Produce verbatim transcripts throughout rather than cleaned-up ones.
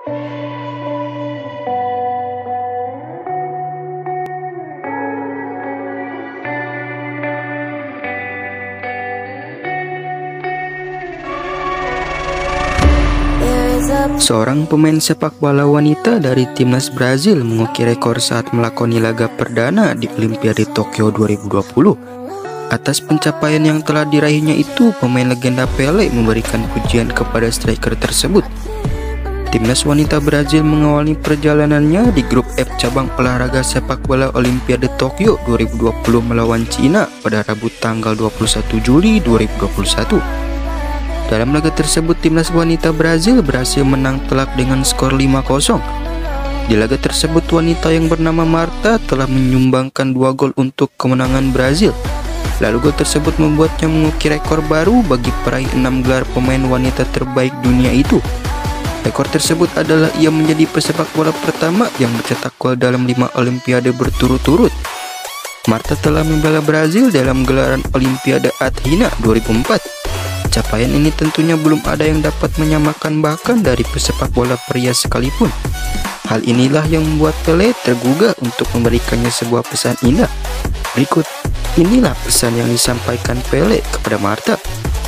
Seorang pemain sepak bola wanita dari timnas Brazil mengukir rekor saat melakoni laga perdana di Olimpiade Tokyo dua ribu dua puluh. Atas pencapaian yang telah diraihnya itu, pemain legenda Pelé memberikan pujian kepada striker tersebut. Timnas wanita Brazil mengawali perjalanannya di grup F cabang olahraga sepak bola Olimpiade Tokyo dua ribu dua puluh melawan Cina pada Rabu tanggal dua puluh satu Juli dua ribu dua puluh satu. Dalam laga tersebut, timnas wanita Brazil berhasil menang telak dengan skor lima kosong. Di laga tersebut, wanita yang bernama Marta telah menyumbangkan dua gol untuk kemenangan Brazil. Lalu gol tersebut membuatnya mengukir rekor baru bagi peraih enam gelar pemain wanita terbaik dunia itu. Rekor tersebut adalah ia menjadi pesepak bola pertama yang mencetak gol dalam lima olimpiade berturut-turut. Marta telah membela Brazil dalam gelaran Olimpiade Athena dua ribu empat. Capaian ini tentunya belum ada yang dapat menyamakan bahkan dari pesepak bola pria sekalipun. Hal inilah yang membuat Pelé tergugah untuk memberikannya sebuah pesan indah. Berikut, inilah pesan yang disampaikan Pelé kepada Marta.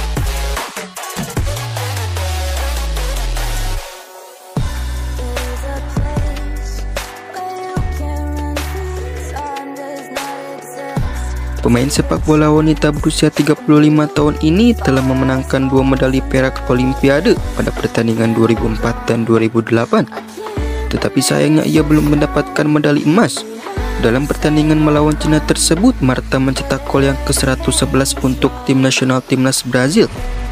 Pemain sepak bola wanita berusia tiga puluh lima tahun ini telah memenangkan dua medali perak Olimpiade pada pertandingan dua ribu empat dan dua ribu delapan. Tetapi sayangnya ia belum mendapatkan medali emas. Dalam pertandingan melawan Cina tersebut, Marta mencetak gol yang ke seratus sebelas untuk tim nasional timnas Brazil.